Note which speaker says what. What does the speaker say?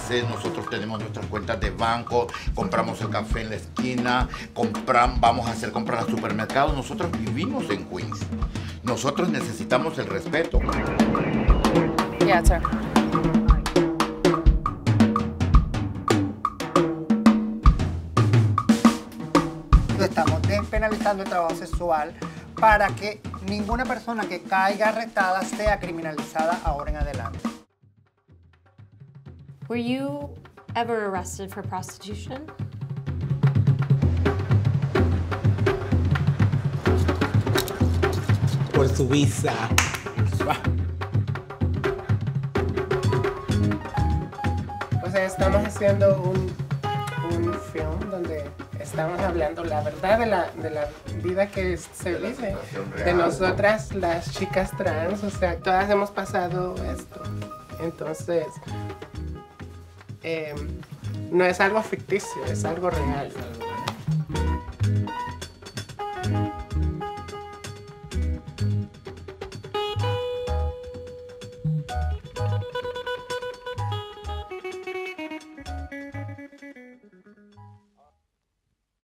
Speaker 1: meses, nosotros tenemos nuestras cuentas de banco, compramos el café en la esquina, vamos a hacer compras al supermercado. Nosotros vivimos en Queens. Nosotros necesitamos el respeto.
Speaker 2: Yeah, sir.
Speaker 3: Estamos despenalizando el trabajo sexual para que ninguna persona que caiga arrestada sea criminalizada ahora en adelante.
Speaker 4: Were you ever arrested for prostitution?
Speaker 5: Por su visa.
Speaker 6: O sea, estamos haciendo un film donde estamos hablando la verdad de la vida que se vive, de nosotras las chicas trans, o sea, todas hemos pasado esto. Entonces, no es algo ficticio, es algo real.